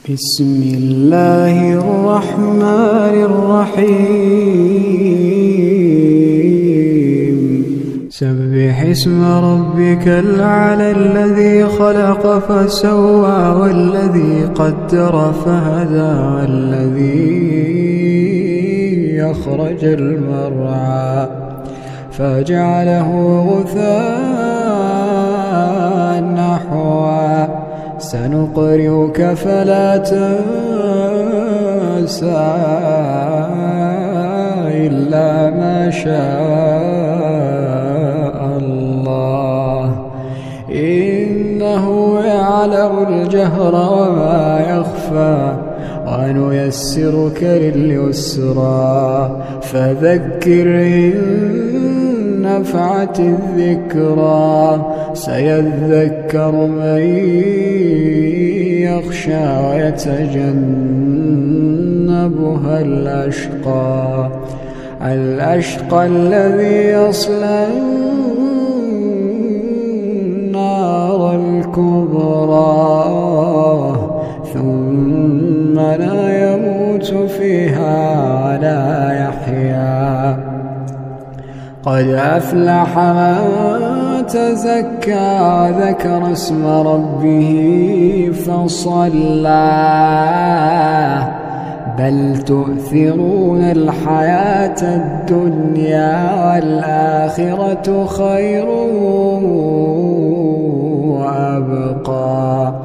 بسم الله الرحمن الرحيم سبح اسم ربك الأعلى الذي خلق فسوى والذي قدر فهدى والذي أخرج المرعى فجعله غثاء نحوا سنقرئك فلا تنسى إلا ما شاء الله إنه يعلم الجهر وما يخفى ونيسرك لليسرى فذكر إن نفعت الذكرى سيذكر من يخشى ويتجنبها الأشقى الذي يصلى النار الكبرى ثم لا يموت فيها ولا يحيا قد أفلح من تزكى ذكر اسم ربه فصلى بل تؤثرون الحياة الدنيا والآخرة خير وأبقى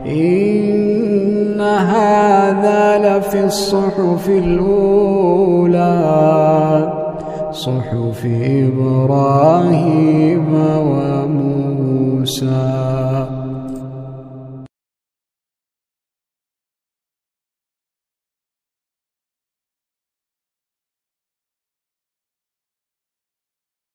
إن هذا لفي الصحف الأولى صحف إبراهيم وموسى.